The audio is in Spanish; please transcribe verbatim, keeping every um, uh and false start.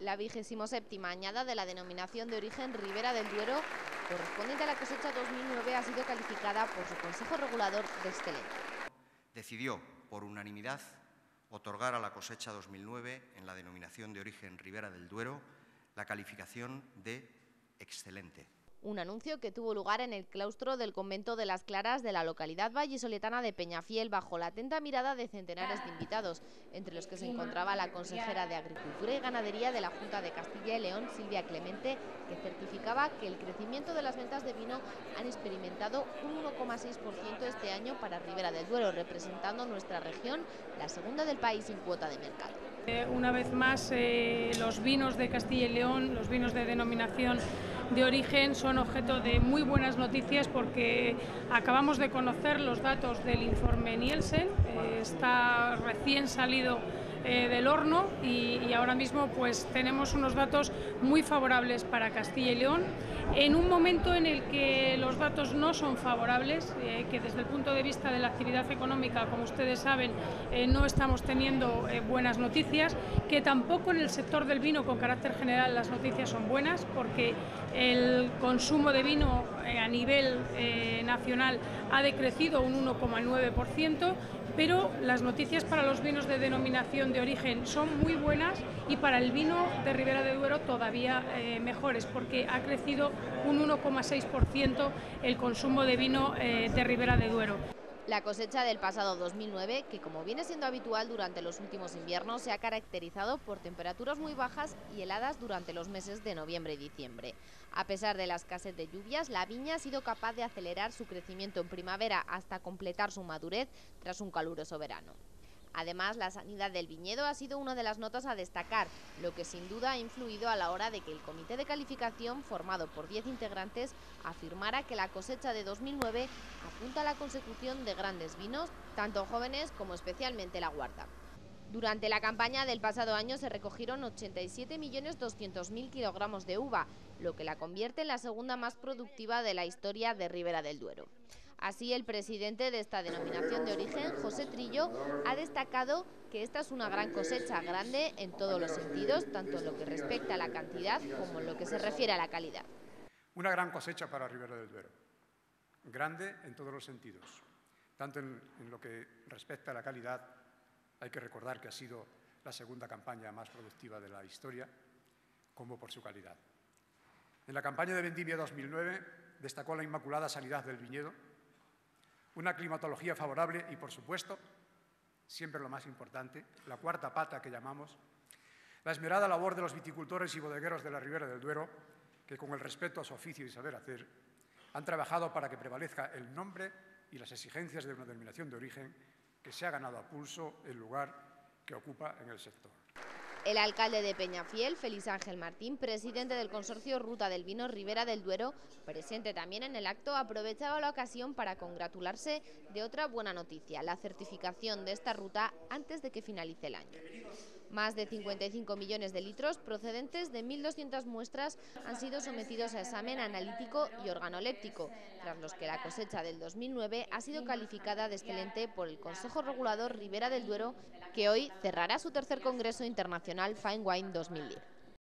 La vigésimo séptima añada de la denominación de origen Ribera del Duero, correspondiente a la cosecha dos mil nueve, ha sido calificada por su Consejo Regulador de excelente. Decidió, por unanimidad, otorgar a la cosecha dos mil nueve, en la denominación de origen Ribera del Duero, la calificación de excelente. Un anuncio que tuvo lugar en el claustro del convento de las Claras de la localidad vallisoletana de Peñafiel, bajo la atenta mirada de centenares de invitados, entre los que se encontraba la consejera de Agricultura y Ganadería de la Junta de Castilla y León, Silvia Clemente, que certificaba que el crecimiento de las ventas de vino han experimentado un uno coma seis por ciento este año para Ribera del Duero, representando nuestra región, la segunda del país en cuota de mercado. Eh, una vez más, eh, los vinos de Castilla y León, los vinos de denominación de origen, son objeto de muy buenas noticias porque acabamos de conocer los datos del informe Nielsen, eh, está recién salido eh, del horno y, y ahora mismo pues tenemos unos datos muy favorables para Castilla y León, en un momento en el que los datos no son favorables, eh, que desde el punto de vista de la actividad económica, como ustedes saben, eh, no estamos teniendo eh, buenas noticias, que tampoco en el sector del vino con carácter general las noticias son buenas, porque el consumo de vino eh, a nivel eh, nacional ha decrecido un uno coma nueve por ciento, pero las noticias para los vinos de denominación de origen son muy buenas y para el vino de Ribera del Duero todavía eh, mejores, porque ha crecido un uno coma seis por ciento el consumo de vino eh, de Ribera del Duero. La cosecha del pasado dos mil nueve, que como viene siendo habitual durante los últimos inviernos, se ha caracterizado por temperaturas muy bajas y heladas durante los meses de noviembre y diciembre. A pesar de la escasez de lluvias, la viña ha sido capaz de acelerar su crecimiento en primavera hasta completar su madurez tras un caluroso verano. Además, la sanidad del viñedo ha sido una de las notas a destacar, lo que sin duda ha influido a la hora de que el comité de calificación, formado por diez integrantes, afirmara que la cosecha de dos mil nueve apunta a la consecución de grandes vinos, tanto jóvenes como especialmente la Guarda. Durante la campaña del pasado año se recogieron ochenta y siete millones doscientos mil kilogramos de uva, lo que la convierte en la segunda más productiva de la historia de Ribera del Duero. Así, el presidente de esta denominación de origen, José Trillo, ha destacado que esta es una gran cosecha, grande en todos los sentidos, tanto en lo que respecta a la cantidad como en lo que se refiere a la calidad. Una gran cosecha para Ribera del Duero, grande en todos los sentidos, tanto en, en lo que respecta a la calidad. Hay que recordar que ha sido la segunda campaña más productiva de la historia, como por su calidad. En la campaña de vendimia dos mil nueve destacó la inmaculada sanidad del viñedo, una climatología favorable y, por supuesto, siempre lo más importante, la cuarta pata que llamamos, la esmerada labor de los viticultores y bodegueros de la Ribera del Duero, que con el respeto a su oficio y saber hacer, han trabajado para que prevalezca el nombre y las exigencias de una denominación de origen que se ha ganado a pulso el lugar que ocupa en el sector. El alcalde de Peñafiel, Félix Ángel Martín, presidente del consorcio Ruta del Vino Ribera del Duero, presente también en el acto, aprovechaba la ocasión para congratularse de otra buena noticia, la certificación de esta ruta antes de que finalice el año. Más de cincuenta y cinco millones de litros procedentes de mil doscientas muestras han sido sometidos a examen analítico y organoléptico, tras los que la cosecha del dos mil nueve ha sido calificada de excelente por el Consejo Regulador Ribera del Duero, que hoy cerrará su tercer Congreso Internacional Fine Wine dos mil diez.